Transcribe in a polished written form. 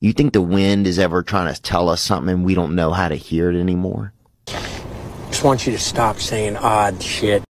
You think the wind is ever trying to tell us something and we don't know how to hear it anymore? Just want you to stop saying odd shit.